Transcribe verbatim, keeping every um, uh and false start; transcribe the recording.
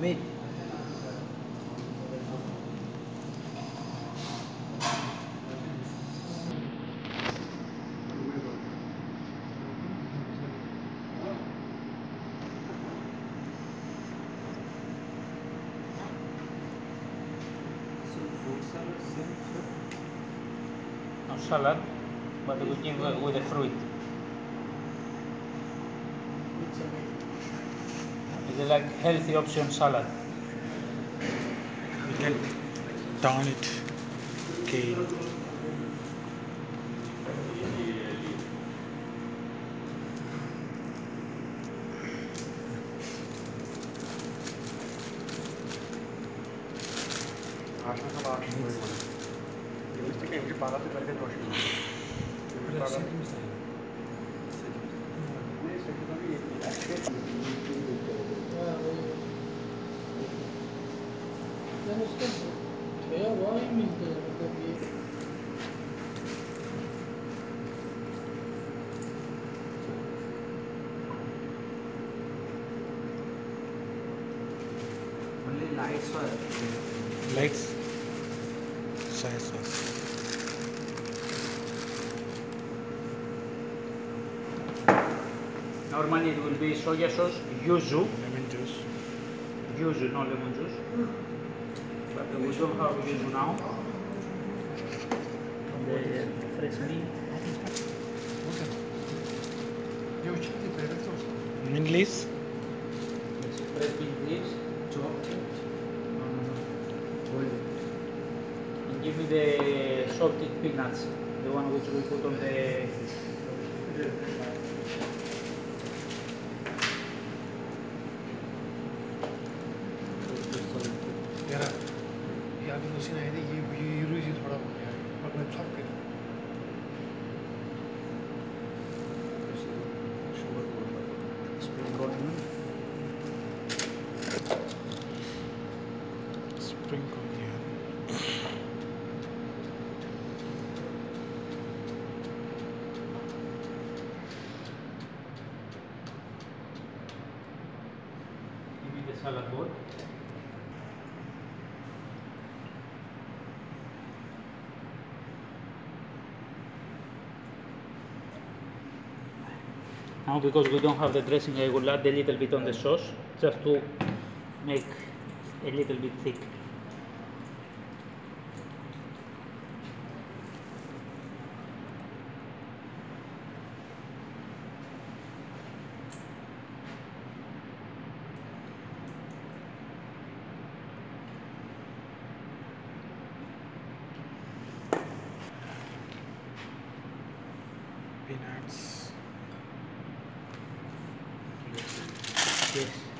meat. No salad, but we give uh, with the fruit. It's like healthy option salad. You can turn it. Okay. उसका ठेया हुआ ही मिलता है मतलब ये only lights were Lights. Soy sauce. Normally it will be soya sauce, yuzu, Lemon juice. yuzu, no lemon juice. But we don't have yuzu now. The fresh meat. Mint leaves. Yes, fresh mint leaves, chopped. And give me the salted peanuts, the one which we put on the. यार यार भी machine आई थी ये ये euro ही थोड़ा हो गया और मैं छप के Spring onion. Spring onion. Give me the salad bowl. Now because we don't have the dressing, I will add a little bit on the sauce just to make a little bit thick. Peanuts. Yes.